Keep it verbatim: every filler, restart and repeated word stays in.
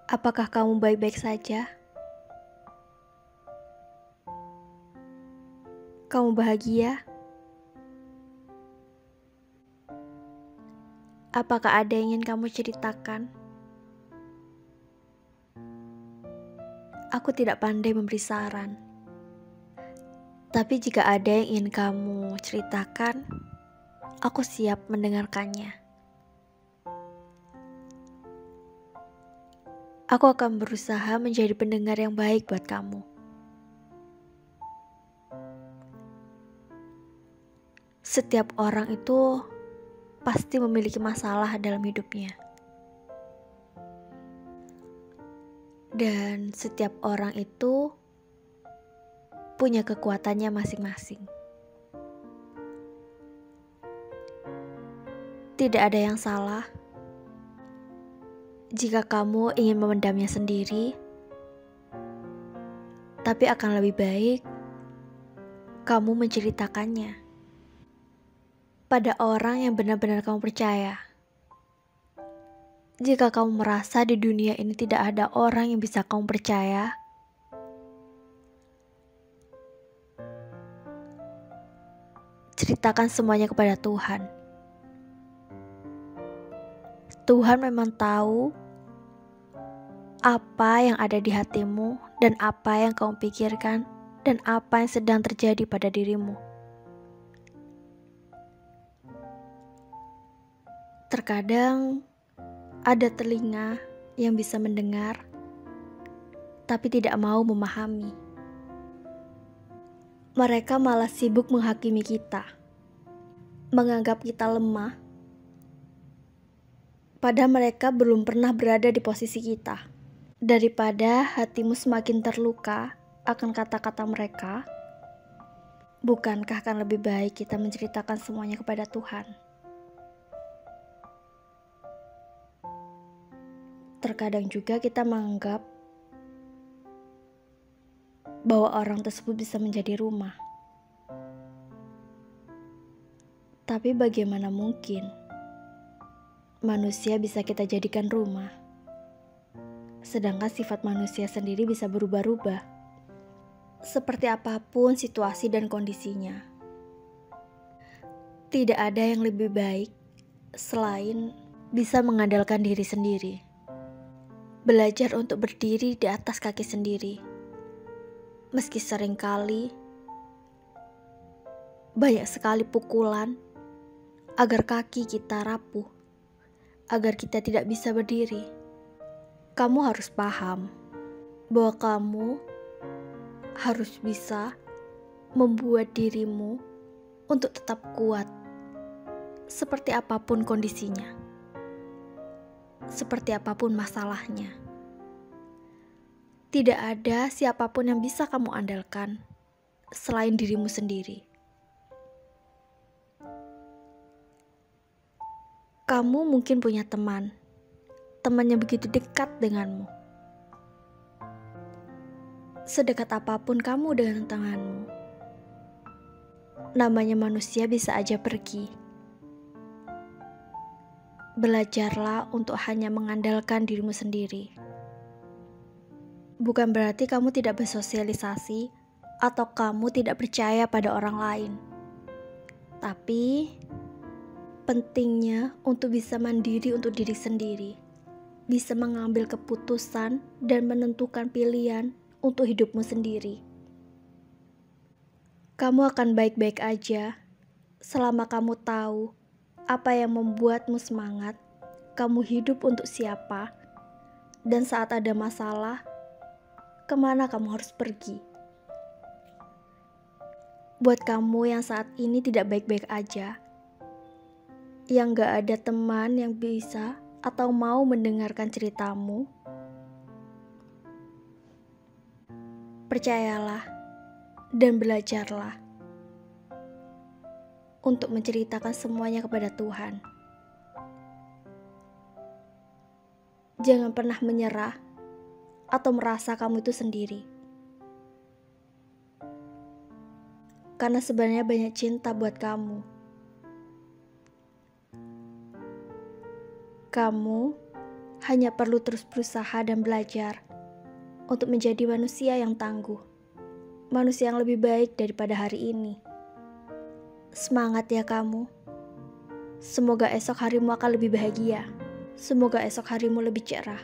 Apakah kamu baik-baik saja? Kamu bahagia? Apakah ada yang ingin kamu ceritakan? Aku tidak pandai memberi saran. Tapi jika ada yang ingin kamu ceritakan, aku siap mendengarkannya. Aku akan berusaha menjadi pendengar yang baik buat kamu. Setiap orang itu pasti memiliki masalah dalam hidupnya. Dan setiap orang itu punya kekuatannya masing-masing. Tidak ada yang salah jika kamu ingin memendamnya sendiri, tapi akan lebih baik kamu menceritakannya pada orang yang benar-benar kamu percaya. Jika kamu merasa di dunia ini tidak ada orang yang bisa kamu percaya, ceritakan semuanya kepada Tuhan. Tuhan memang tahu apa yang ada di hatimu dan apa yang kamu pikirkan dan apa yang sedang terjadi pada dirimu. Terkadang ada telinga yang bisa mendengar, tapi tidak mau memahami. Mereka malah sibuk menghakimi kita, menganggap kita lemah, padahal mereka belum pernah berada di posisi kita. Daripada hatimu semakin terluka akan kata-kata mereka, bukankah akan lebih baik kita menceritakan semuanya kepada Tuhan? Terkadang juga kita menganggap bahwa orang tersebut bisa menjadi rumah. Tapi bagaimana mungkin manusia bisa kita jadikan rumah, sedangkan sifat manusia sendiri bisa berubah-ubah, seperti apapun situasi dan kondisinya. Tidak ada yang lebih baik selain bisa mengandalkan diri sendiri. Belajar untuk berdiri di atas kaki sendiri. Meski seringkali banyak sekali pukulan agar kaki kita rapuh, agar kita tidak bisa berdiri. Kamu harus paham bahwa kamu harus bisa membuat dirimu untuk tetap kuat, seperti apapun kondisinya, seperti apapun masalahnya. Tidak ada siapapun yang bisa kamu andalkan selain dirimu sendiri. Kamu mungkin punya teman, teman yang begitu dekat denganmu. Sedekat apapun kamu dengan tanganmu, namanya manusia bisa aja pergi. Belajarlah untuk hanya mengandalkan dirimu sendiri. Bukan berarti kamu tidak bersosialisasi atau kamu tidak percaya pada orang lain. Tapi pentingnya untuk bisa mandiri untuk diri sendiri, bisa mengambil keputusan dan menentukan pilihan untuk hidupmu sendiri. Kamu akan baik-baik aja selama kamu tahu apa yang membuatmu semangat, kamu hidup untuk siapa, dan saat ada masalah, kemana kamu harus pergi. Buat kamu yang saat ini tidak baik-baik aja, yang gak ada teman yang bisa atau mau mendengarkan ceritamu, percayalah dan belajarlah untuk menceritakan semuanya kepada Tuhan. Jangan pernah menyerah atau merasa kamu itu sendiri. Karena sebenarnya banyak cinta buat kamu. Kamu hanya perlu terus berusaha dan belajar untuk menjadi manusia yang tangguh, manusia yang lebih baik daripada hari ini. Semangat ya kamu. Semoga esok harimu akan lebih bahagia. Semoga esok harimu lebih cerah.